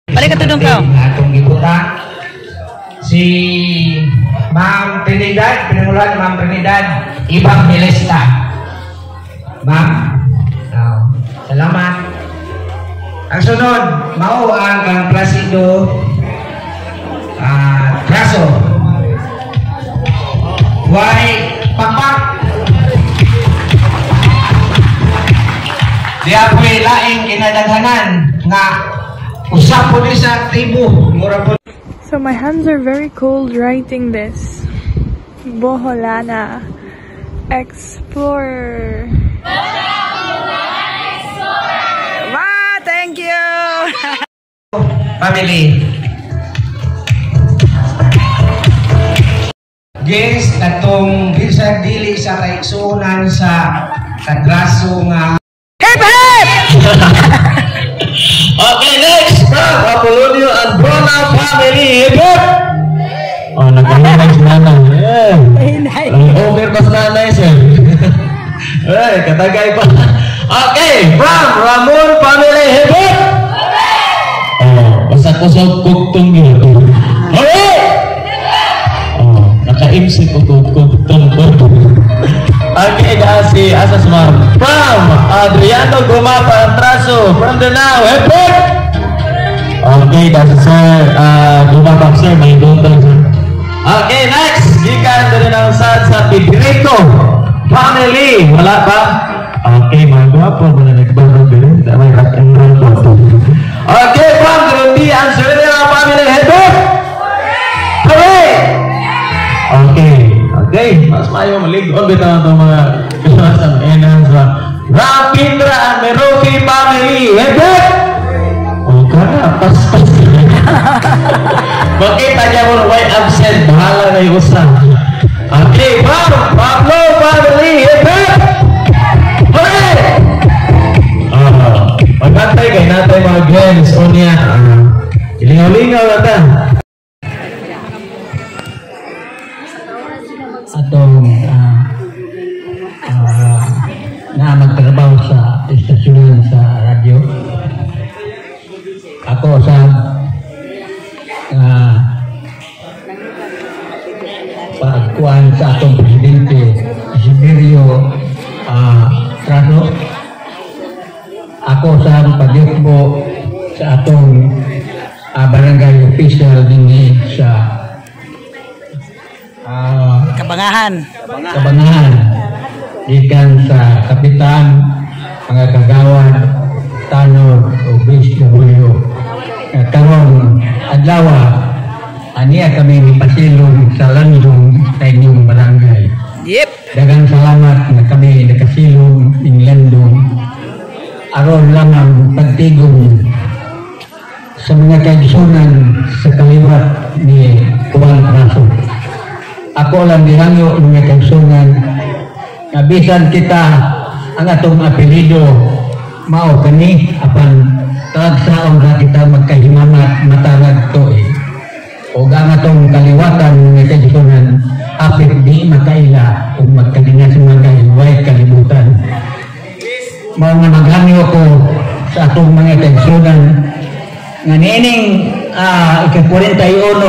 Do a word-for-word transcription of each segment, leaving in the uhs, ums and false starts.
Balik ka tudong ka. Atong gibuta si Ma'am Trinidad, pinangulan Ma'am Trinidad, Evangelista. Ma'am, oh, salamat. Ang sunod, mao ang kang Placido uh, Traso. Why papak? Di ako'y laing kinadaghanan nga usap po din sa tribu. Mura po. So my hands are very cold writing this. Boholana Explorer. Wow, thank you. Family. Yes, katong bisa dili sa kaigsunan sa kadraso nga. Hip hip! Okay, next, from Apolonio and Brona family. Hip hip! Oh, nag-hinay si nanay. Yeah. Ang over pa sa nanay, sir. Ay, katagay pa. Okay, from Ramon family. Hip hip! Oh, basta ko sa kuktong yun. Okay! Oh, naka-imsi ko kuktong kuktong. Okay, si Asas Ma'am. From Adriano Gumapa Traso from the now. Hip hip! Okay, that's sir. Uh, Gumapa sir, may doon sir. Okay, next. Gikan din ang sad sa Pedrito family. Wala pa? Okay, mga guwapo. Wala nagbarog din. May rock and roll po. Okay, from Grundi and Serena family. Hip hip! Hooray! Okay. Okay, mas mayo maligon bitaw ang mga kasasan enhance ba. Rapindra and Meroki family. Hip hip! Oh, kana pas-pas. Makita niya mo why absent. Bahala na yung usap. Okay, from Pablo family. Hip hip! Hooray! Uh, Magkantay kayo natin mga games o niya. Uh, Ilingaw-lingaw natin. Atong uh, uh, na magtrabaho sa istasyon sa radyo. Ako sa uh, pagkuhan sa atong presidente Siberio uh, Traso. Ako sa pagdikbo sa atong uh, barangay official din sa Uh, Kabangahan. Kabangahan. Ikan sa kapitan, mga kagawan, tanor, o base W. Karong adlaw, aniya kami ipasilong sa landong sa inyong barangay. Yep. Dagang salamat na kami nakasilong ng landong. Aron lamang pagtigong sa mga kaigsunan sa kaliwat ni Juan Traso. Ako lang dihangyo ng kaigsunan nga bisan kita ang atong apelido mao kani apan tagsaon ra kita magkahimamat matarag to eh. O ang atong kaliwatan ng kaigsunan apit di makaila o magkalinga sa mga hiway kalibutan. Mao nga naghangyo ko sa atong mga kaigsunan nga nining uh, ika-forty-one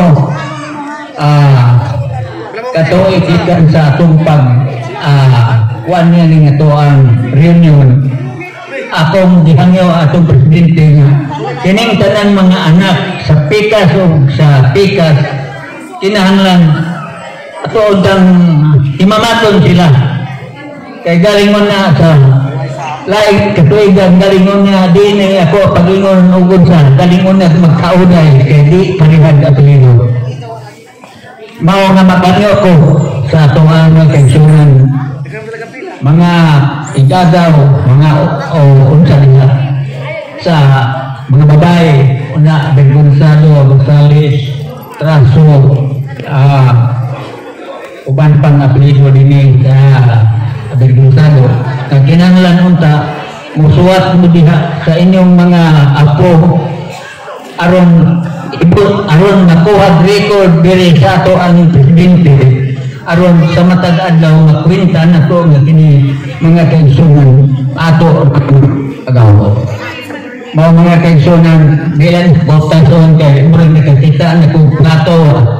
ah kato ikikan sa atong pag uh, kuan niya ning ato ang reunion. Akong gihangyo atong presidente nga kining tanan mga anak sa pikas o sa pikas kinahanglan ato undang imamaton sila kay galingon na sa lain katuigan galingon nga di na ako pagingon ugod sa galingon na magkaunay kay di panihad apelido. Mao nga makanyo ko sa atong mga kaigsunan mga igagaw mga o unsa nila sa mga babae una Ben Gonzalo Gonzales Traso uh, uban pang apelido din sa Ben Gonzalo na kinahanglan unta musuwat mo diha sa inyong mga apo aron ibut aron nakuha record diri sa ato ang presidente aron sa matag adlaw makwenta nato nga kini mga kaigsunan ato agaw Mga mga kaigsunan, bilang bautasyon kay murag nakakita na kong plato.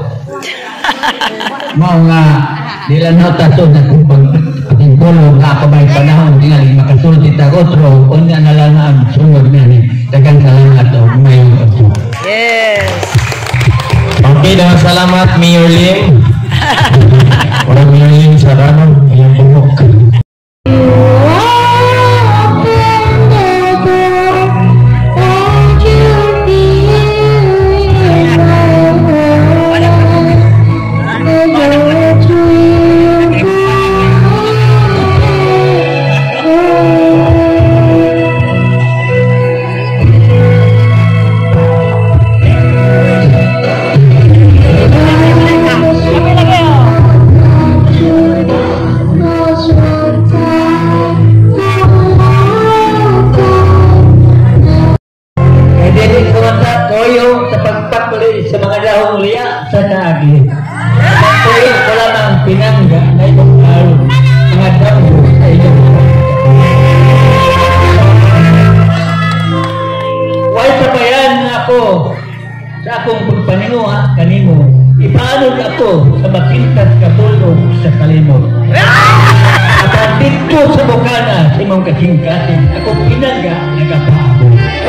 Mga bilang bautasyon na kong pagtingkulong ako may panahon nga makasulti ta otro unya na lang ang sunod na ni. Daghang salamat o may otro. Yes. Okay, dah salamat Mayor Lim. Orang Mayor Lim sa Ranong, yang bumuk. Sa mga dahong liya sa naagi. Kaya wala nang pinangga na ibang araw. Mga dahong sa iyong why sabayan ako sa akong pagpaninguha kanimo. Ipaanod ako sa makintas katulog sa kalimot. At ang dito sa bukana sa imong kasingkasin, ako pinangga nagapahabo.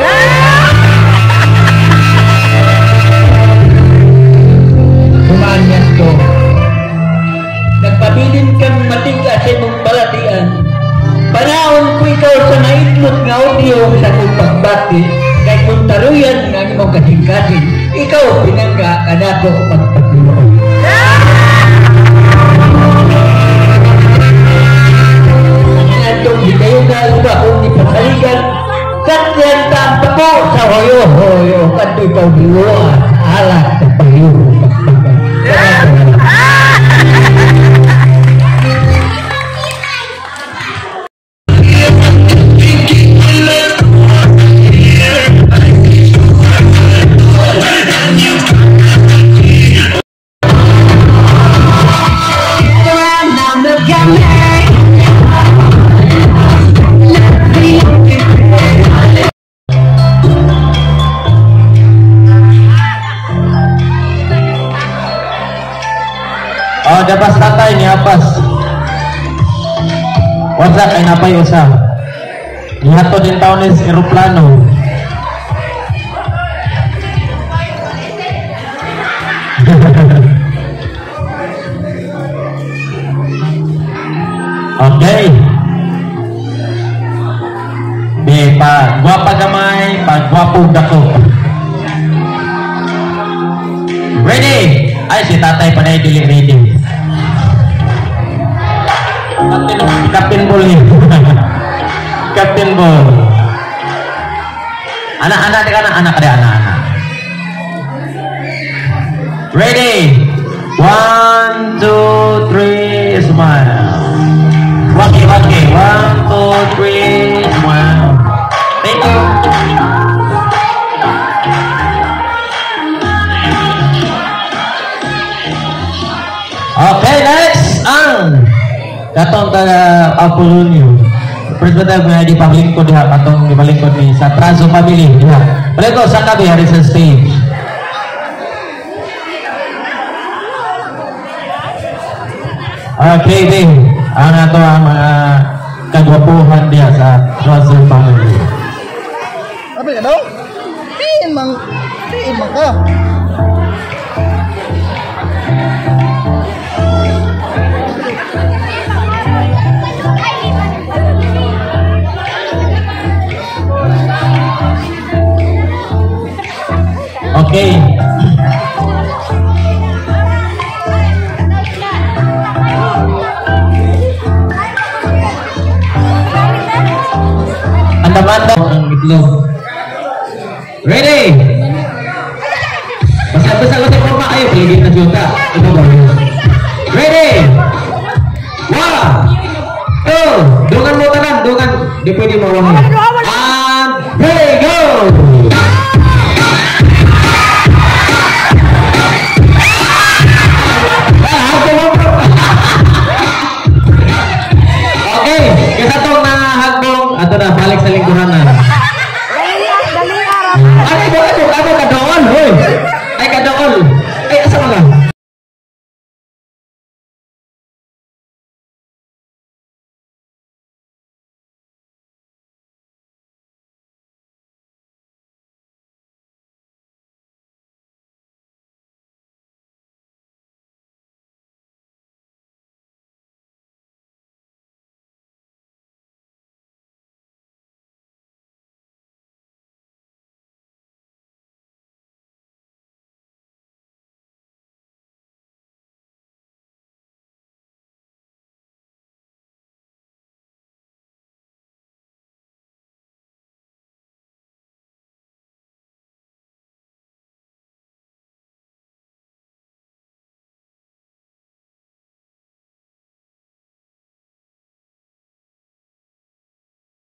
Kumanyas ko. Nagpabilin kang matiga sa imong balatian. Panahon ko ikaw sa naitlot nga audio sa kong pagbati. Kay kung taruyan nga imong kasingkasin, ikaw pinangga kanako pagpatuloy. Atong di kayo na iba kung ipasaligan. Katyan tampa ko sa hoyo-hoyo. Kato ikaw biwa alat sa payo. Oh, dapat tatay ni Apas. Wala kay napay usa. Ihato din taon ni eroplano. Okay. Di pa guwapa gamay, pa guwapo dako. Ready? Ay, si tatay pa na i-dili ready. Captain, Captain Ball ni. Captain Ball. Anak-anak di anak anak ada anak-anak. Ready? One, two, three, smile. Waki waki. One, two, three, smile. Thank you. Okay, next ang katong taga Apolonio. Pwede tayo mga di paglingkod diha katong di paglingkod ni sa Trazo family diha. Pwede sa kabi hari sa stage. Okay, Bing. Ang ato ang mga kagwapuhan diha sa Trazo family. Apa ka daw? Tiin mang, tiin mang ka. Okay. Anda-anda ang itlog. Ready? Basta-basta ko sa papa kayo, paligid na juta. Ito ba yun? Ready? One, two, dungan mo tanan, dungan. Di pwede mawang.